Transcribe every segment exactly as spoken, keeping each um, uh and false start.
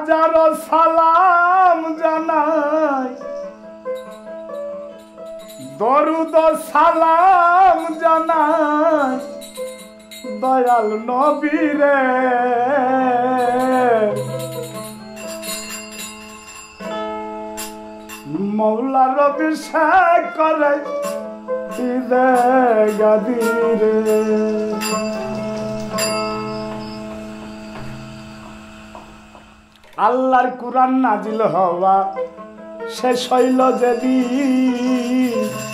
হাজারো সালাম জানাই দরুদ সালাম জানাই দয়াল নবীরে মৌলার অভিষেক করে ঈদে গাদিরে আল্লাহর কুরআন নাজিল হওয়া শেষ হইল যেদিন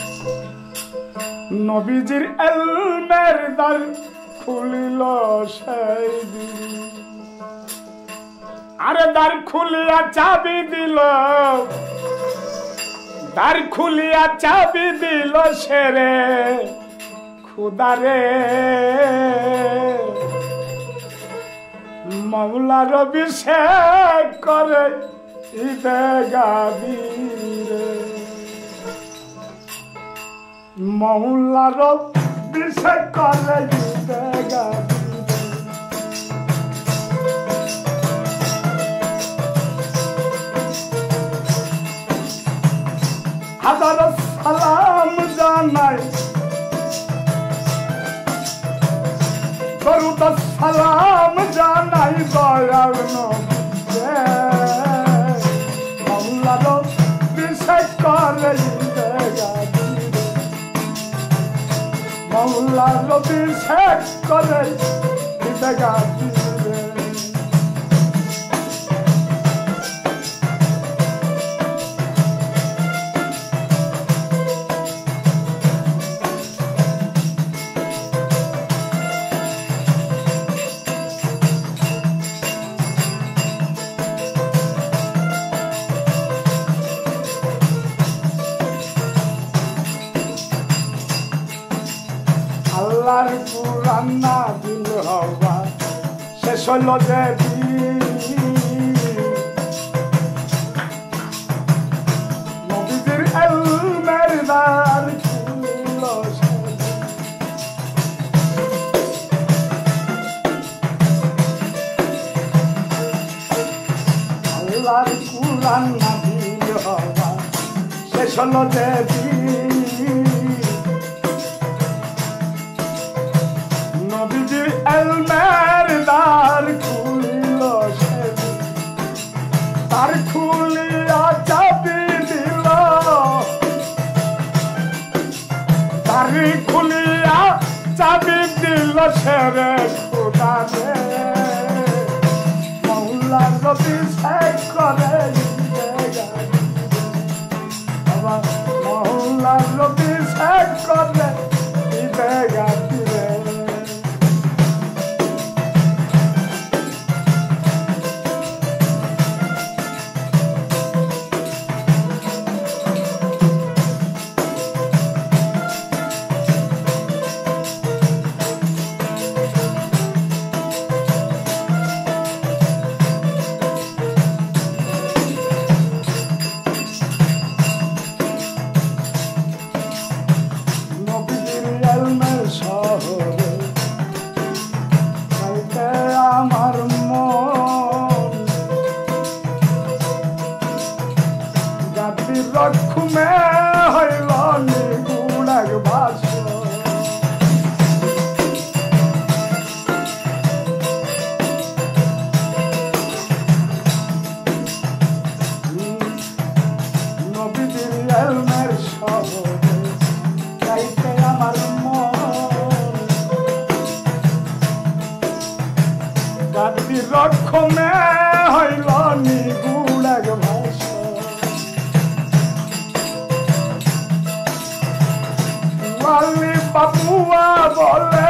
নবীজির ইলমের দ্বার খুলিল সেই দিন আরে দ্বার খুলিয়া চাবি দিল দ্বার খুলিয়া চাবি দিল সেরে খুদারে মৌলার অভিষেক করে ঈদে গাদিরে মৌলার অভিষেক করে ঈদে গাদিরে হাজার সালাম জানাই দরুদ সালাম জানাই দয়াল নবীরে মৌলার অভিষেক করে ঈদে গাদিরে মৌলার অভিষেক করে ঈদে গাদিরে আল্লাহর কুরআন নাজিল হওয়া শেষ হইল যেদিন নবীজির ইলমের দ্বার খুলিল সেদিন আল্লাহর কুরআন নাজিল হওয়া শেষ হইল যেদিন নবীজির ইলমের দ্বার খুলিল সেদিন দ্বার খুলিয়া চাবি দিল দ্বার খুলিয়া চাবি দিল সেরে খুদারে মৌলার অভিষেক করে ঈদে গাদিরে বাবা মৌলার অভিষেক করে ঈদে গাদিরে আমার মন গাদির রক্ষমে হইল নিগুণ এক ভাষণ নবীজির ইলমের শহরে যাইতে আমার গাদির রক্ষমে হইল নিগুণ এক ভাষণ ওয়ালি বাবুয়া বলে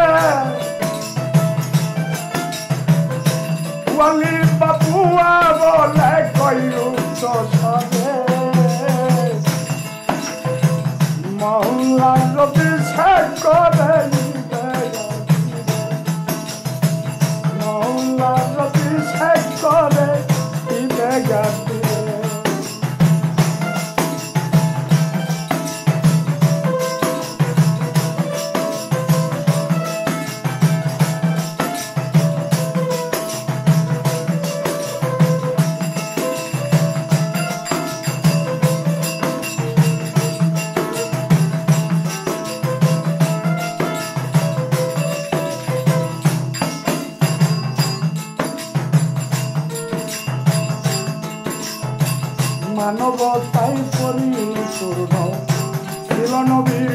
ওয়ালি বাবুয়া বলে কইরু তো সবে মৌলার অভিষেক করে ঈদে গাদিরে মৌলার অভিষেক করে ঈদে গাদিরে পূর্ণ ছিল নবীর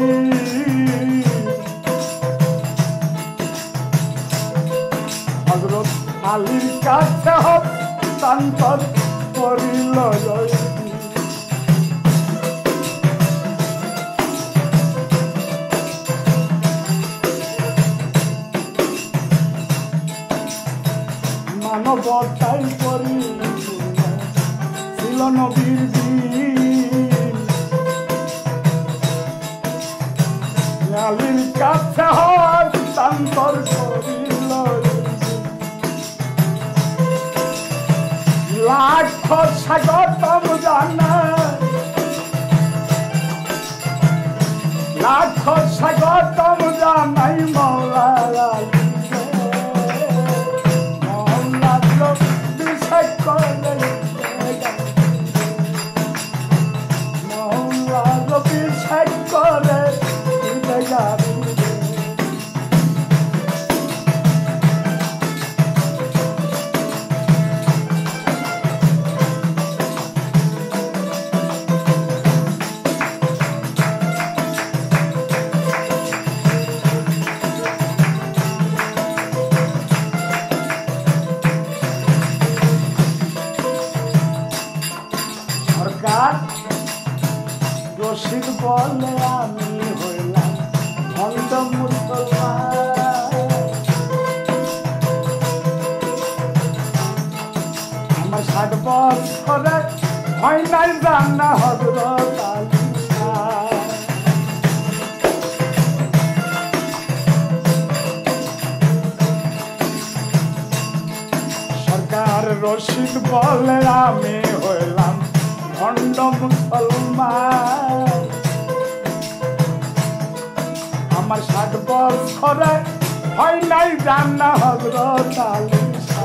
হযরত আলীর কাছে হস্তান্তর করিল মানবতাই করিল ছিল নবীর আলীর কাছে হস্তান্তর করিল লাখ স্বাগতম জানাই লাখ স্বাগতম জানাই মৌলা মৌলা বিষয় করে মৌলা বিষয় করে রশিদ বলে আমি হইলাম অন্ধ মুসলমান আমার ষাট বছরে হয় নাই জানা হযরত আলী সরকার রশিদ বলে আমি হইলাম ভণ্ড মুসলমান আমার ষাট বছরে হয় নাই জানা হযরত আলী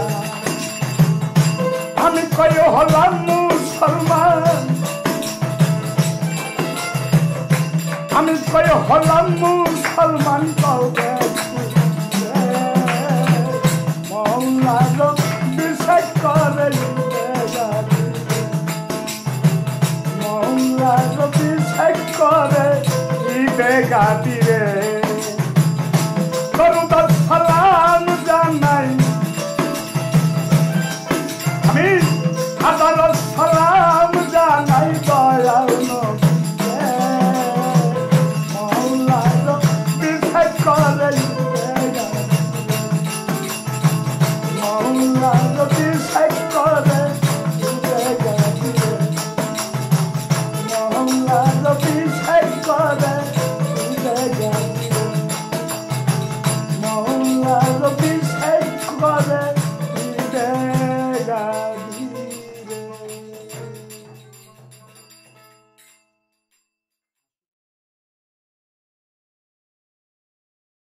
আমি কই হলাম মুসলমান আমি কই হলাম মুসলমান কবে মৌলার বিষয় করে মৌলার বিষয় করে গাদি